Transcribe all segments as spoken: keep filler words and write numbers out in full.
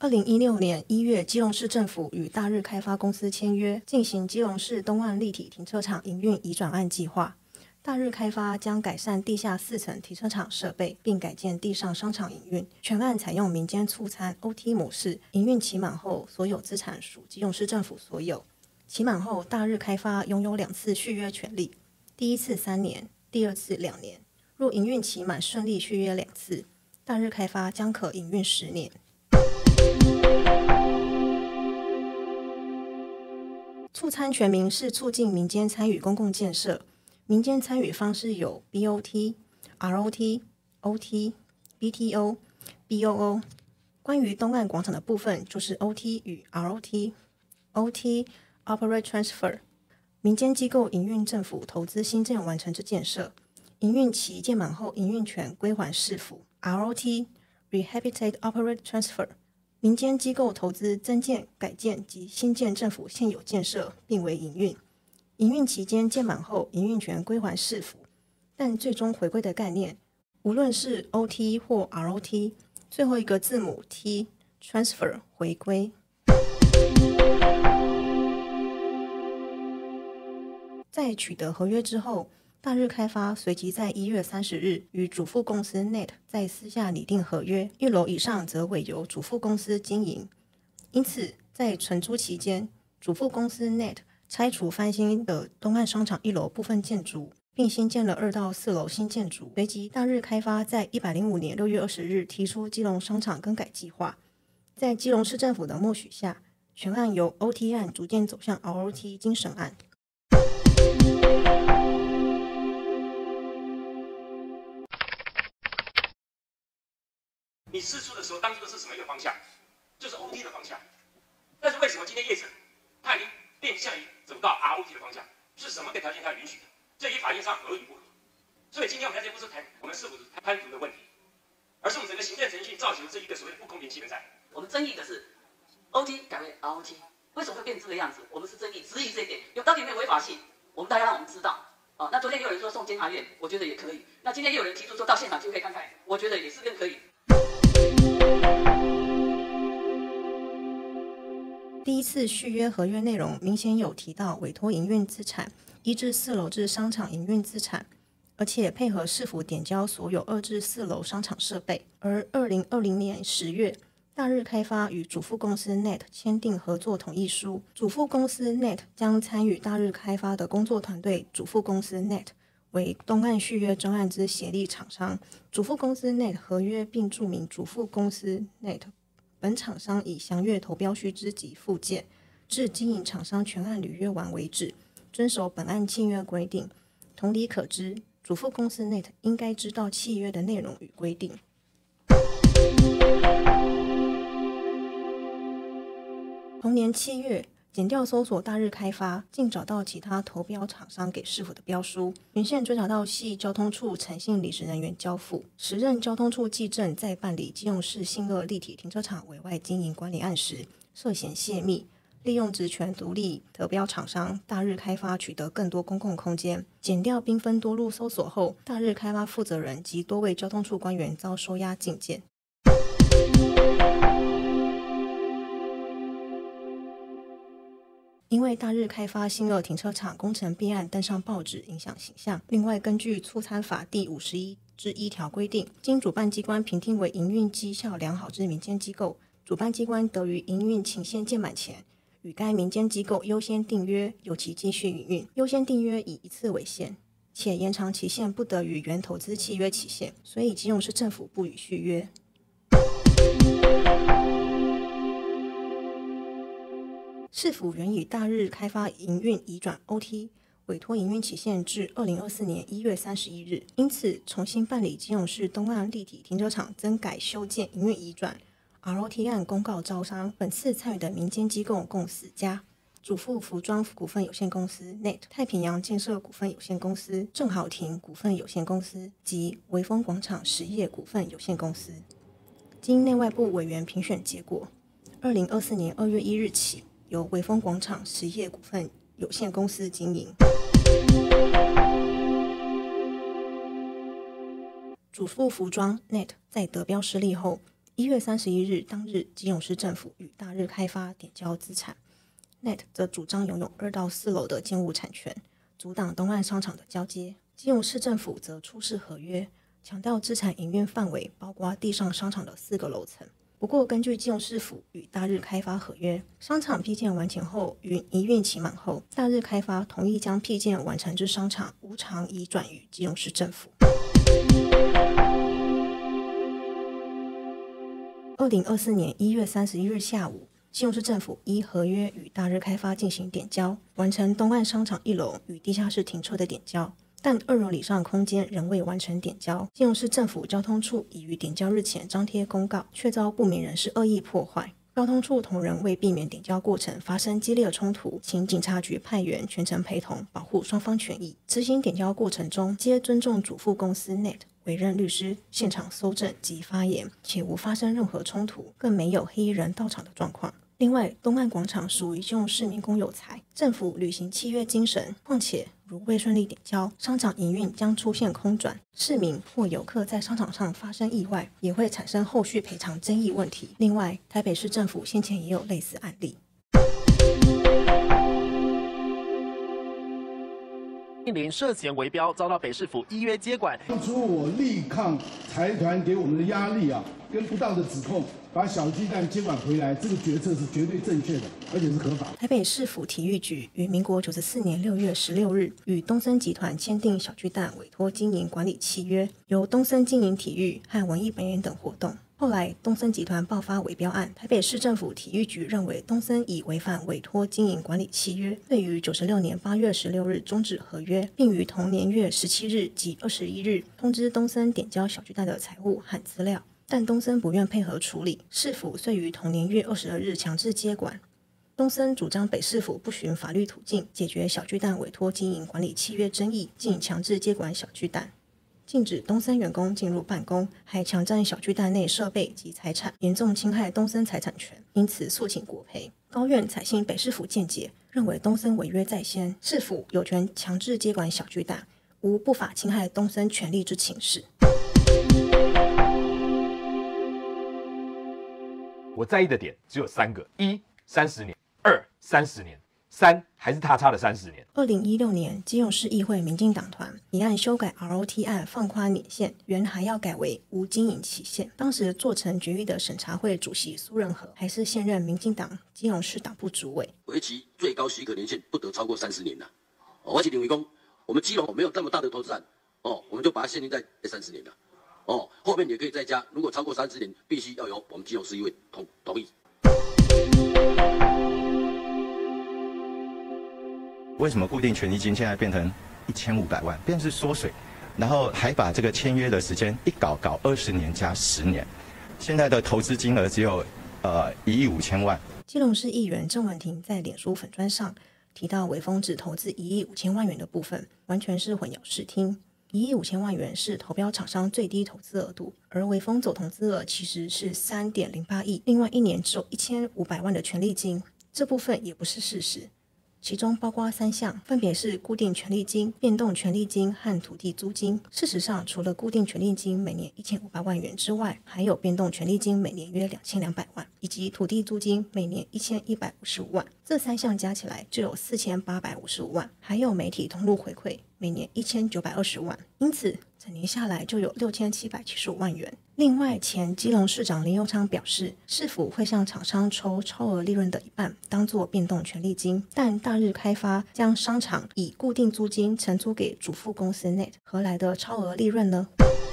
二零一六年一月，基隆市政府与大日开发公司签约，进行基隆市东岸立体停车场营运移转案计划。大日开发将改善地下四层停车场设备，并改建地上商场营运。全案采用民间促参 O T 模式，营运期满后，所有资产属基隆市政府所有。期满后，大日开发拥有两次续约权利，第一次三年，第二次两年。若营运期满顺利续约两次，大日开发将可营运十年。促参全名是促进民间参与公共建设，民间参与方式有 B O T、R O T、O T、B T O、B O O。关于东岸广场的部分，就是 O T 与 R O T。O T、Operate Transfer， 民间机构营运政府投资新建完成之建设，营运期届满后，营运权归还市府。R O T、Rehabilitate Operate Transfer，民间机构投资增建、改建及新建政府现有建设，并为营运。营运期间届满后，营运权归还市府，但最终回归的概念，无论是 O T 或 R O T， 最后一个字母 T transfer 回归。在取得合约之后，大日开发随即在一月三十日与主副公司 Net 在私下拟定合约，一楼以上则委由主副公司经营。因此，在承租期间，主副公司 Net 拆除翻新的东岸商场一楼部分建筑，并新建了二到四楼新建筑。随即，大日开发在一百零五年六月二十日提出基隆商场更改计划，在基隆市政府的默许下，全案由 O T 案逐渐走向 R O T 精审案。 你释出的时候，当初的是什么一个方向？就是 O T 的方向。但是为什么今天业者他已经变相走到 R O T 的方向？是什么个条件下允许的？这与法律上合理不合？所以今天我们在这不是谈我们是否是贪腐的问题，而是我们整个行政程序造成这一个所谓的不公平气氛在。 我们争议的是 O T 改为 R O T， 为什么会变成这个样子？我们是争议质疑这一点，有到底有没有违法性？我们大家让我们知道。哦，那昨天也有人说送监察院，我觉得也可以。那今天也有人提出说到现场就可以看看，我觉得也是更可以。 第一次续约合约内容明显有提到委托营运资产一至四楼至商场营运资产，而且配合市府点交所有二至四楼商场设备。而二零二零年十月，大日开发与主副公司 Net 签订合作同意书，主副公司 Net 将参与大日开发的工作团队主副公司 Net 为东岸续约专案之协力厂商。主副公司 Net 合约并注明主副公司 Net 本厂商已详阅投标须知及附件，至经营厂商全案履约完为止，遵守本案契约规定。同理可知，主副公司 Net 应该知道契约的内容与规定。同年七月，检调搜索大日开发，竟找到其他投标厂商给市府的标书，循线追查到系交通处诚信理事人员交付。时任交通处技正在办理基隆市信乐立体停车场委外经营管理案时，涉嫌泄密，利用职权独立得标厂商大日开发取得更多公共空间。检调兵分多路搜索后，大日开发负责人及多位交通处官员遭收押禁见。因为大日开发新乐停车场工程弊案登上报纸，影响形象。另外，根据促参法第五十一之一条规定，经主办机关评定为营运绩效良好之民间机构，主办机关得于营运期限届满前，与该民间机构优先订约，由其继续营运。优先订约以一次为限，且延长期限不得与原投资契约期限，所以基隆市政府不予续约。市府原以大日开发营运移转 O T 委托营运期限至二零二四年一月三十一日，因此重新办理基隆市东岸立体停车场增改修建营运移转 R O T 案公告招商。本次参与的民间机构共四家：主妇服装股份有限公司 Net、太平洋建设股份有限公司、正好亭股份有限公司及微风广场实业股份有限公司。经内外部委员评选结果，二零二四年二月一日起，由微风广场实业股份有限公司经营。主妇服装 Net 在得标失利后， 一月三十一日当日，基隆市政府与大日开发点交资产 ，N E T 则主张拥有二到四楼的建物产权，阻挡东岸商场的交接。基隆市政府则出示合约，强调资产营运范围包括地上商场的四个楼层。不过，根据基隆市府与大日开发合约，商场批建完成后，于营运期满后，大日开发同意将批建完成之商场无偿移转于基隆市政府。二零二四年一月三十一日下午，基隆市政府依合约与大日开发进行点交，完成东岸商场一楼与地下室停车的点交。但二楼以上空间仍未完成点交，基隆市政府交通处已于点交日前张贴公告，却遭不明人士恶意破坏。交通处同仁为避免点交过程发生激烈冲突，请警察局派员全程陪同，保护双方权益。执行点交过程中，皆尊重主妇公司 N E T 委任律师现场搜证及发言，且无发生任何冲突，更没有黑衣人到场的状况。另外，东岸广场属于基隆市民公有财，政府履行契约精神，况且如未顺利点交，商场营运将出现空转，市民或游客在商场上发生意外，也会产生后续赔偿争议问题。另外，台北市政府先前也有类似案例。 近邻涉嫌围标，遭到北市府依约接管。 当初我力抗财团给我们的压力啊，跟不当的指控，把小巨蛋接管回来，这个决策是绝对正确的，而且是合法。 台北市府体育局于民国九十四年六月十六日与东森集团签订小巨蛋委托经营管理契约，由东森经营体育和文艺表演等活动。后来，东森集团爆发围标案，台北市政府体育局认为东森已违反委托经营管理契约，对于九十六年八月十六日终止合约，并于同年月十七日及二十一日通知东森点交小巨蛋的财务和资料，但东森不愿配合处理，市府遂于同年月二十二日强制接管。东森主张北市府不循法律途径解决小巨蛋委托经营管理契约争议，竟强制接管小巨蛋。禁止东森员工进入办公，还强占小巨蛋内设备及财产，严重侵害东森财产权，因此诉请国赔。高院采信北市府见解，认为东森违约在先，市府有权强制接管小巨蛋，无不法侵害东森权利之情事。 我在意的点只有三个：一、三十年；二、三十年；三还是他差了三十年。 二零一六年，基隆市议会民进党团提案修改 R O T 案放宽年限，原还要改为无经营期限。当时做成决议的审查会主席苏任和，还是现任民进党基隆市党部主委。 为期最高许可年限不得超过三十年了。哦，而且领员工，我们基隆没有这么大的投资案，哦，我们就把它限定在三十年了。哦，后面也可以再加，如果超过三十年，必须要由我们基隆市议会同同意。 为什么固定权利金现在变成一千五百万，变成是缩水，然后还把这个签约的时间一搞搞二十年加十年，现在的投资金额只有呃一亿五千万。 基隆市议员郑文婷在脸书粉专上提到，微风只投资一亿五千万元的部分，完全是混淆视听。一亿五千万元是投标厂商最低投资额度，而微风总投资额其实是三点零八亿，另外一年只有一千五百万的权利金，这部分也不是事实。其中包括三项，分别是固定权利金、变动权利金和土地租金。事实上，除了固定权利金每年一千五百万元之外，还有变动权利金每年约两千两百万，以及土地租金每年一千一百五十五万。这三项加起来就有四千八百五十五万，还有媒体通路回馈每年一千九百二十万，因此整年下来就有六千七百七十五万元。另外，前基隆市长林右昌表示，市府会向厂商抽超额利润的一半当作变动权利金，但大日开发将商场以固定租金承租给主妇公司 N E T， 何来的超额利润呢？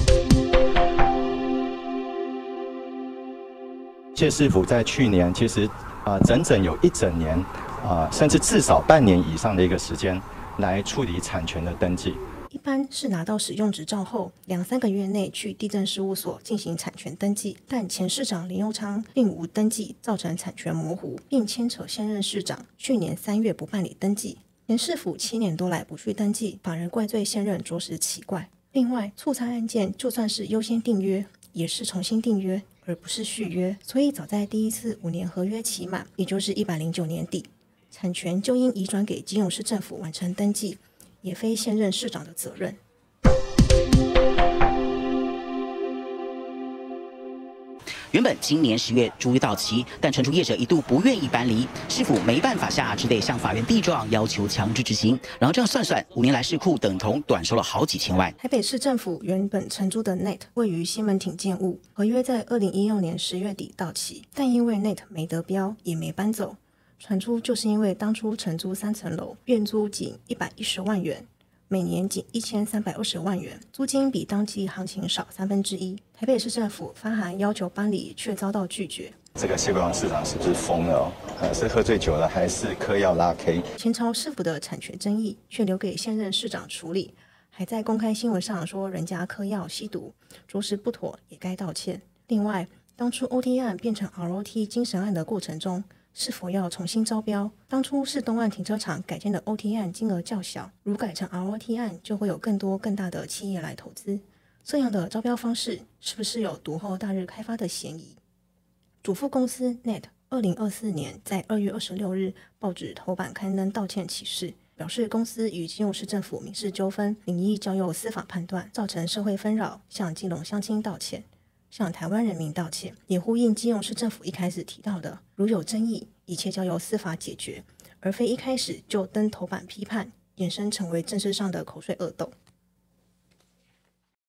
谢市府在去年其实啊、呃、整整有一整年啊、呃，甚至至少半年以上的一个时间来处理产权的登记。 一般是拿到使用执照后两三个月内去地政事务所进行产权登记，但前市长林右昌并无登记，造成产权模糊，并牵扯现任市长去年三月不办理登记。前市府七年多来不去登记，法人怪罪现任着实奇怪。另外，促差案件就算是优先订约，也是重新订约，而不是续约，所以早在第一次五年合约期满，也就是一百零九年底，产权就应移转给基隆市政府完成登记，也非现任市长的责任。 原本今年十月租约到期，但承租业者一度不愿意搬离，市府没办法下，只得向法院递状，要求强制执行。然后这样算算，五年来市库等同短收了好几千万。 台北市政府原本承租的 Net 位于西门町建物，合约在二零一六年十月底到期，但因为 Net 没得标，也没搬走。传出就是因为当初承租三层楼，月租仅一百一十万元，每年仅一千三百二十万元，租金比当期行情少三分之一。台北市政府发函要求搬离，却遭到拒绝。 这个谢国良市长是不是疯了哦？呃，是喝醉酒了，还是嗑药拉 K？ 前朝市府的产权争议却留给现任市长处理，还在公开新闻上说人家嗑药吸毒，着实不妥，也该道歉。另外，当初 O T 案变成 R O T 精神案的过程中，是否要重新招标？当初是东岸停车场改建的 O T 案金额较小，如改成 R O T 案，就会有更多更大的企业来投资。这样的招标方式是不是有独后大日开发的嫌疑？主妇公司 Net 二零二四年在二月二十六日报纸头版刊登道歉启事，表示公司与基隆市政府民事纠纷，领意交由司法判断，造成社会纷扰，向基隆乡亲道歉，向台湾人民道歉，也呼应基隆市政府一开始提到的，如有争议，一切交由司法解决，而非一开始就登头版批判，衍生成为政治上的口水恶斗。